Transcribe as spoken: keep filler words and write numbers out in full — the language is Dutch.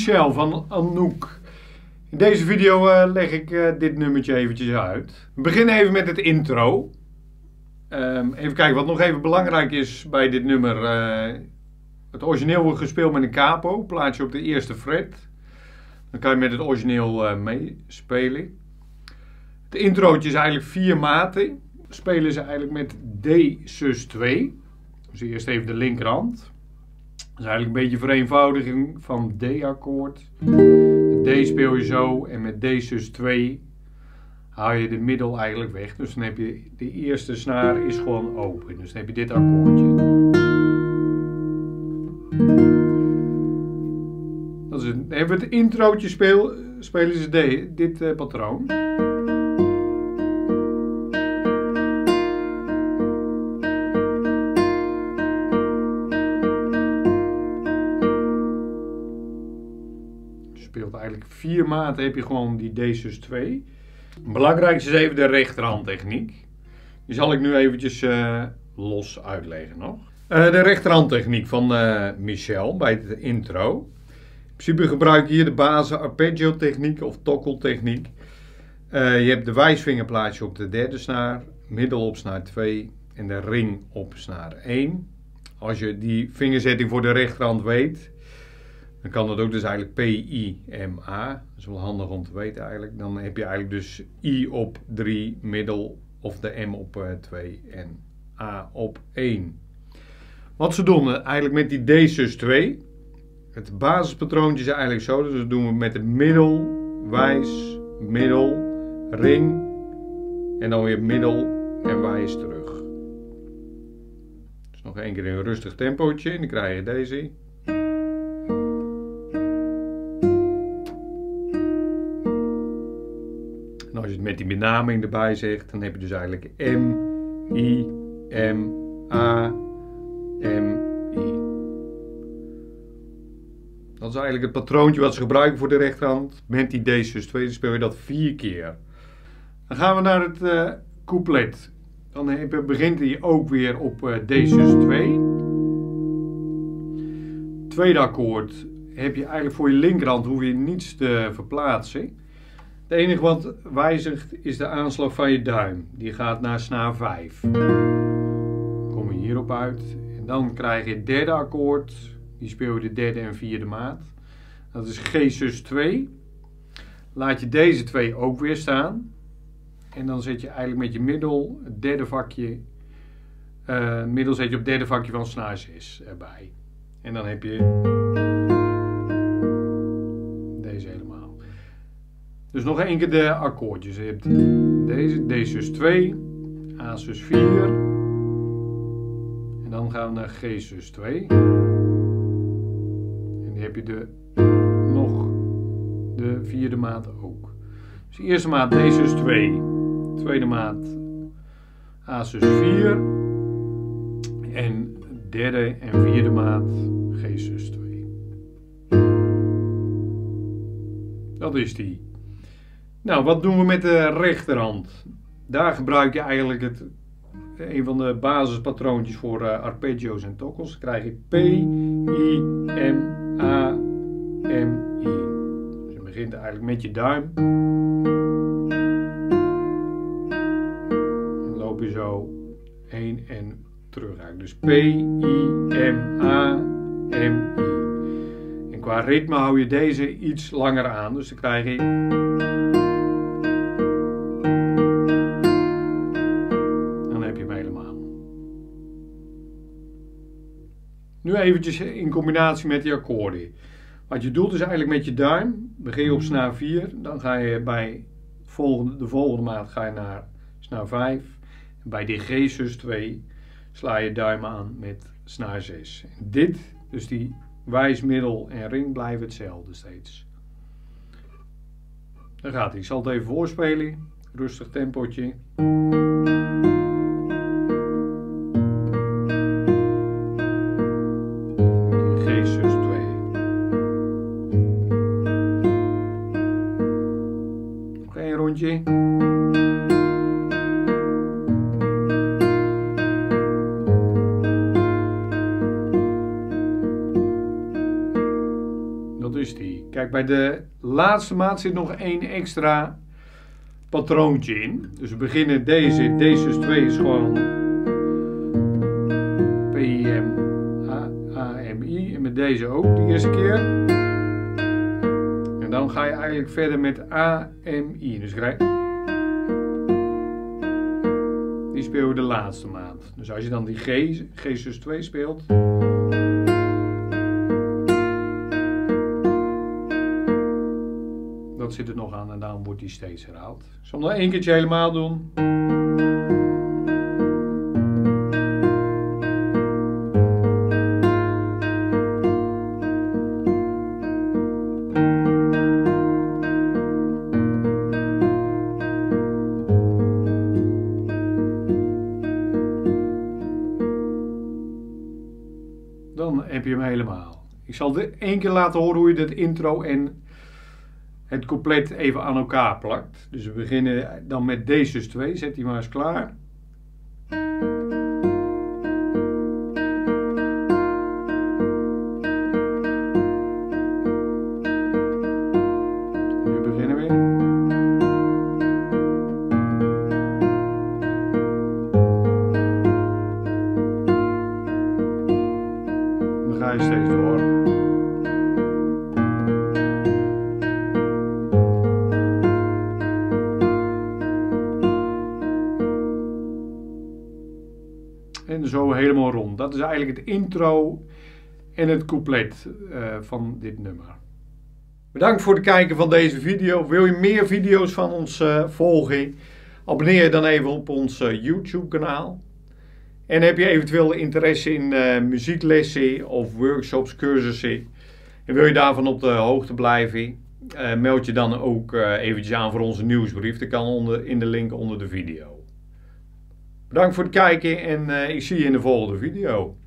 Michel van Anouk. In deze video uh, leg ik uh, dit nummertje eventjes uit. We beginnen even met het intro. Um, even kijken wat nog even belangrijk is bij dit nummer. Uh, het origineel wordt gespeeld met een capo. Plaats je op de eerste fret. Dan kan je met het origineel uh, meespelen. Het introotje is eigenlijk vier maten. Spelen ze eigenlijk met D sus twee. Dus eerst even de linkerhand. Dat is eigenlijk een beetje vereenvoudiging van D-akkoord. D speel je zo en met D sus twee haal je de middel eigenlijk weg. Dus dan heb je de eerste snaar is gewoon open. Dus dan heb je dit akkoordje. Dat is het. Dan hebben we het introotje speel, spelen ze D, dit uh, patroon. Speelt eigenlijk vier maten, heb je gewoon die D sus twee. Het belangrijkste is even de rechterhandtechniek. Die zal ik nu eventjes uh, los uitleggen nog. Uh, de rechterhandtechniek van uh, Michel bij de intro. In principe gebruik je hier de basis arpeggio techniek of tokkeltechniek. Uh, je hebt de wijsvinger plaats je op de derde snaar, middel op snaar twee en de ring op snaar één. Als je die vingerzetting voor de rechterhand weet, dan kan dat ook dus eigenlijk P, I, M, A. Dat is wel handig om te weten eigenlijk. Dan heb je eigenlijk dus I op drie, middel of de M op twee en A op één. Wat ze doen eigenlijk met die D sus twee. Het basispatroontje is eigenlijk zo. Dus dat doen we met het middel, wijs, middel, ring. En dan weer middel en wijs terug. Dus nog één keer in een rustig tempootje. En dan krijg je deze. En als je het met die benaming erbij zegt, dan heb je dus eigenlijk M, I, M, A, M, I. Dat is eigenlijk het patroontje wat ze gebruiken voor de rechterhand. Met die D sus twee speel je dat vier keer. Dan gaan we naar het uh, couplet. Dan heb je, begint hij ook weer op uh, D sus twee. Tweede akkoord heb je eigenlijk voor je linkerhand, hoef je niets te verplaatsen. Het enige wat wijzigt is de aanslag van je duim. Die gaat naar snaar vijf. Dan kom je hierop uit. En dan krijg je het derde akkoord. Die speel je de derde en vierde maat. Dat is G sus twee. Laat je deze twee ook weer staan. En dan zet je eigenlijk met je middel het derde vakje. Uh, middel zet je op het derde vakje van snaar zes erbij. En dan heb je deze helemaal. Dus nog één keer de akkoordjes. Je hebt deze, D sus twee, A sus vier. En dan gaan we naar G sus twee. En dan heb je de, nog de vierde maat ook. Dus de eerste maat D sus twee. Tweede maat A sus vier. En derde en vierde maat G sus twee. Dat is die. Nou, wat doen we met de rechterhand? Daar gebruik je eigenlijk het, een van de basispatroontjes voor uh, arpeggio's en tokkels. Dan krijg je P, I, M, A, M, I. Dus je begint eigenlijk met je duim. En loop je zo heen en terug eigenlijk. Dus P, I, M, A, M, I. En qua ritme hou je deze iets langer aan. Dus dan krijg je. Nu eventjes in combinatie met die akkoorden. Wat je doet is eigenlijk met je duim. Begin je op snaar vier. Dan ga je bij volgende, de volgende maat ga je naar snaar vijf. En bij die G sus twee sla je duim aan met snaar zes. En dit, dus die wijs, middel en ring blijven hetzelfde steeds. Dan gaat hij. Ik zal het even voorspelen. Rustig tempootje. Rondje. Dat is die. Kijk Kijk, bij de laatste maat zit nog één extra patroontje in. Dus we beginnen deze, deze dus twee is gewoon P M A M I en met deze ook de eerste keer. En dan ga je eigenlijk verder met A M I. Dus krijg die speel je de laatste maat. Dus als je dan die G, G sus twee speelt. Dat zit er nog aan en daarom wordt die steeds herhaald. Ik zal hem nog één keertje helemaal doen. Dan heb je hem helemaal. Ik zal dit één keer laten horen hoe je het intro en het couplet even aan elkaar plakt. Dus we beginnen dan met D sus twee. Zet die maar eens klaar. Nu beginnen we. Dan ga je steeds door. En zo helemaal rond. Dat is eigenlijk het intro en het couplet uh, van dit nummer. Bedankt voor het kijken van deze video. Wil je meer video's van ons uh, volgen? Abonneer je dan even op ons uh, YouTube kanaal. En heb je eventueel interesse in uh, muzieklessen of workshops, cursussen? En wil je daarvan op de hoogte blijven? Uh, meld je dan ook uh, eventjes aan voor onze nieuwsbrief. Dat kan onder, in de link onder de video. Bedankt voor het kijken en uh, ik zie je in de volgende video.